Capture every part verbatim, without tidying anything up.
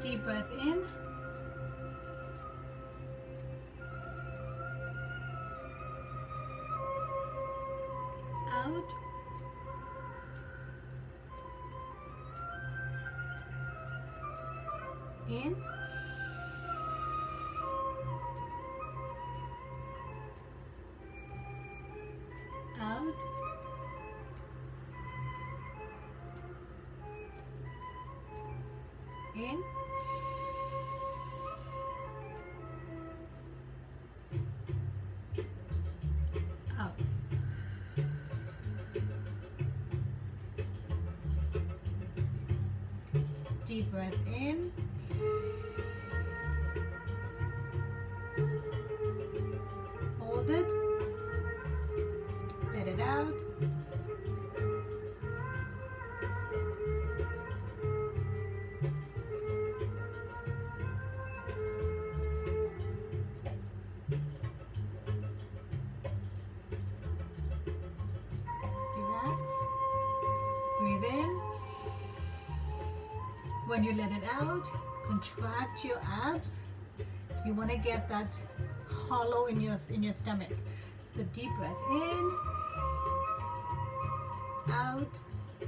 Deep breath in. Out. In. Out. In. Out. Deep breath in. Hold it. Let it out. Relax. Breathe in. When you let it out, contract your abs. You want to get that hollow in your in your stomach. So deep breath in, out.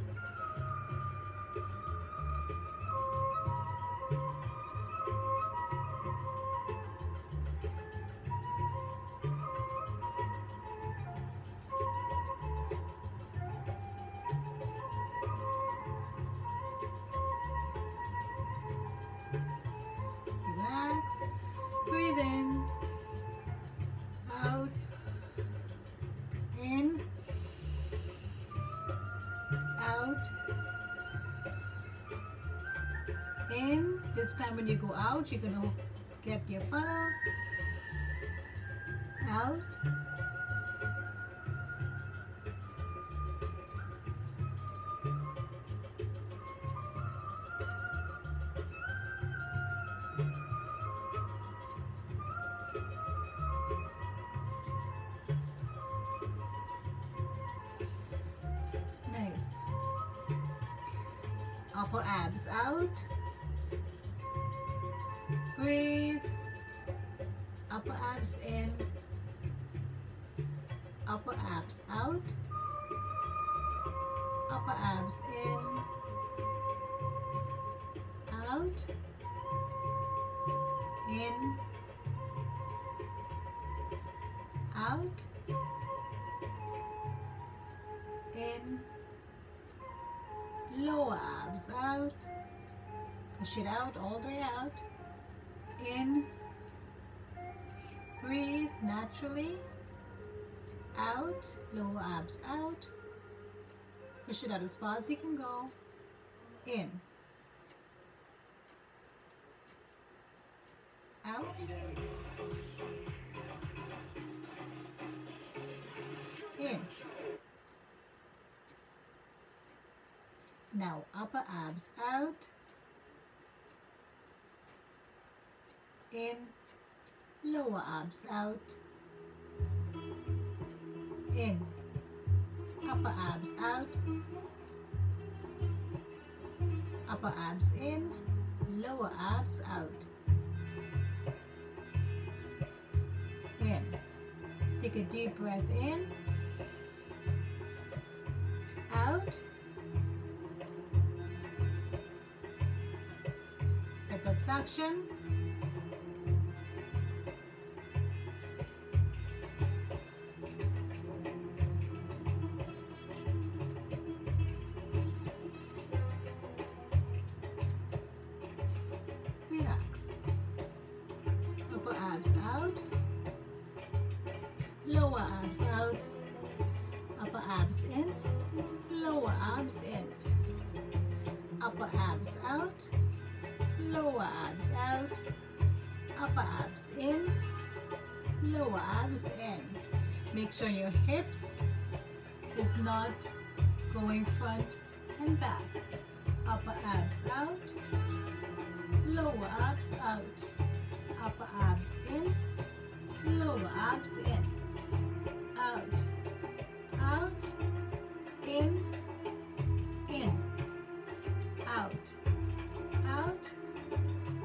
Relax. Breathe in, out, in, out, in. This time when you go out, you're gonna get your funnel out. Nice. Upper abs out. Breathe. Upper abs in. Upper abs out. Upper abs in. Out. In. Out. In. Lower abs out. Push it out all the way out. In. Breathe naturally. Out. Lower abs out. Push it out as far as you can go. In. Out. In. Now upper abs out. In. Lower abs out. In. Upper abs out. Upper abs in. Lower abs out. In. Take a deep breath in. Out. Get that suction. Relax. Upper abs out. Lower abs out. Upper abs in. Lower abs in. Upper abs out. Lower abs out. Upper abs in. Lower abs in. Make sure your hips is not going front and back. Upper abs out. Lower abs out. Upper abs in. Lower abs in. Out. Out. In. In. Out. Out.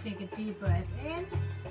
Take a deep breath in